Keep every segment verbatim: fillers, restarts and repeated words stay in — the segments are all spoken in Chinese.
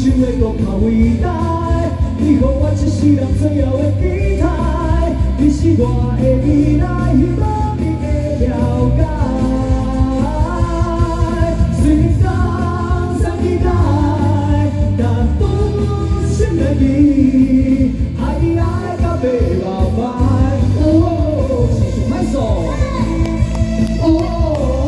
想的搁较伟大，你予我一世人最后的期待，你是我的未来，希望你会了解。虽然讲三期待，但不心的你，爱你爱到白头白。哦，是上歹数。哦。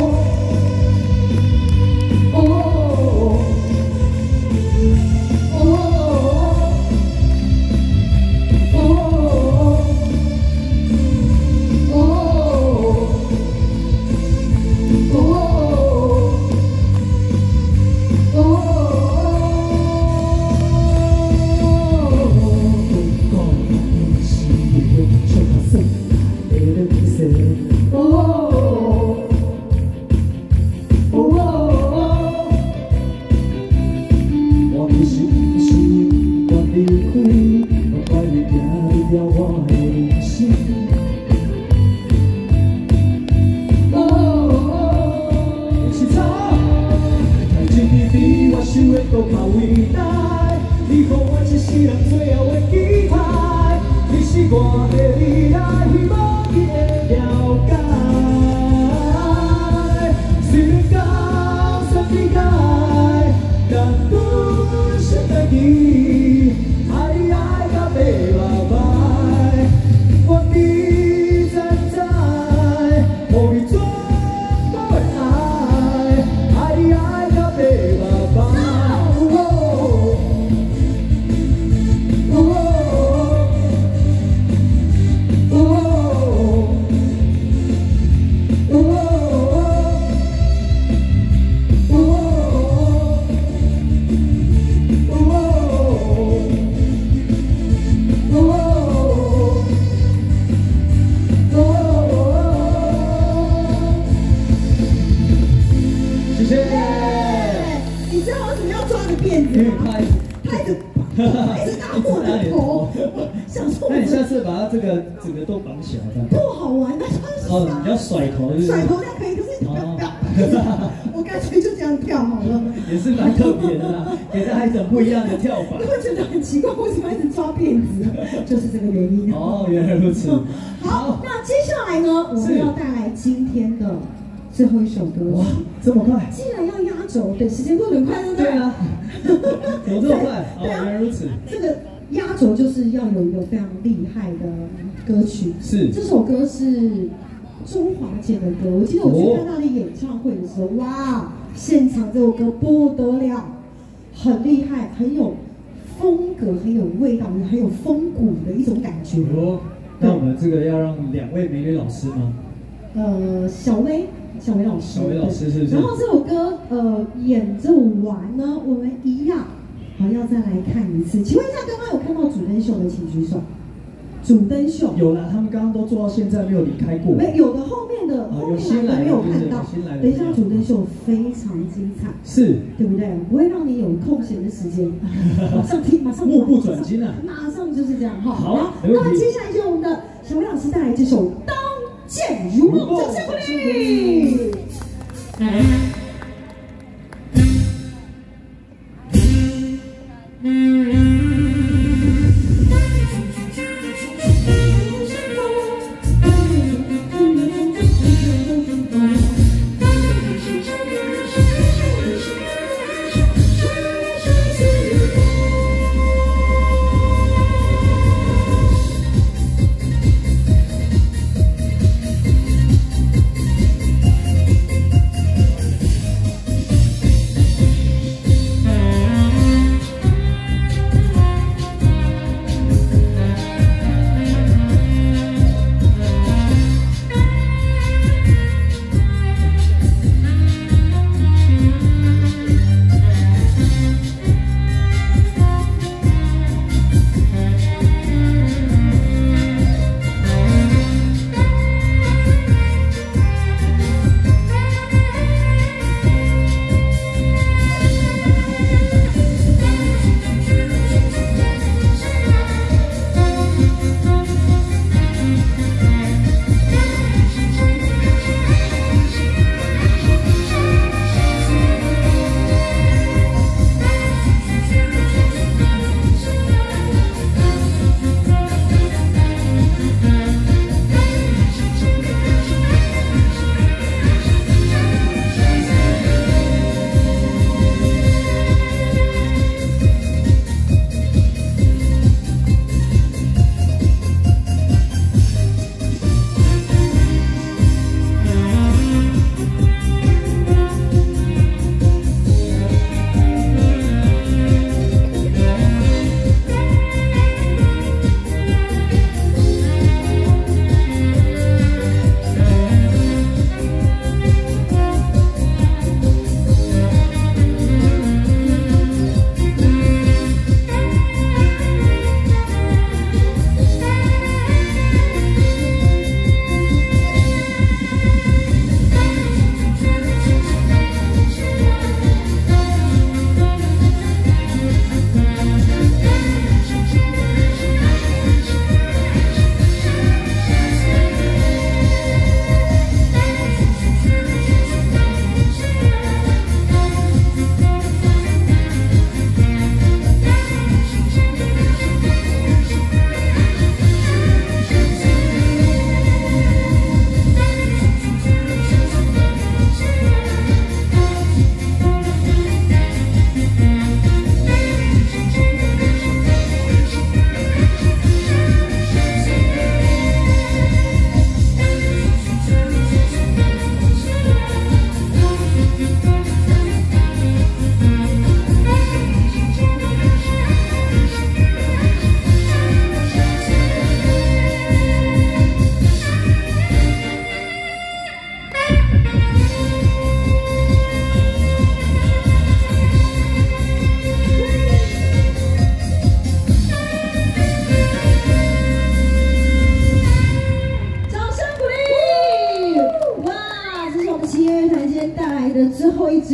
就是这个原因哦，原来如此。 好，那接下来呢，我们要带来今天的最后一首歌曲。哇， 这么快！ 既然要压轴，对，时间过得很快，对不对？ 对啊，怎么这么快？哦，原来如此。 这个压轴就是要有一个非常厉害的歌曲。 是。这首歌是周华健的歌。我记得我去看他的演唱会的时候，哇，现场这首歌不得了，很厉害，很有。 风格很有味道，很有风骨的一种感觉。 哦，那我们这个要让两位美女老师吗？ 呃，小薇，小薇老师， 小薇老师是不是？ 然后这首歌呃演奏完呢，我们一样好要再来看一次。请问一下，刚刚有看到主灯秀的请举手。主灯秀有啦，他们刚刚都做到现在没有离开过。 没有的，后面的后面来的没有看到。等一下主灯秀非常精彩， 是， 对不对？不会让你有空闲的时间，马上听，马上目不转睛啊！ 马上就是这样哈。 好， 那么接下来就我们的小薇老师带来这首《刀剑如梦》，掌声鼓励。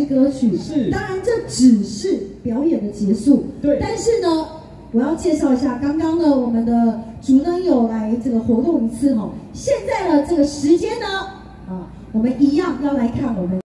歌曲。 是， 当然这只是表演的结束。 对， 但是呢，我要介绍一下，刚刚呢，我们的主人有来这个活动一次哈。现在呢，这个时间呢，啊，我们一样要来看我们。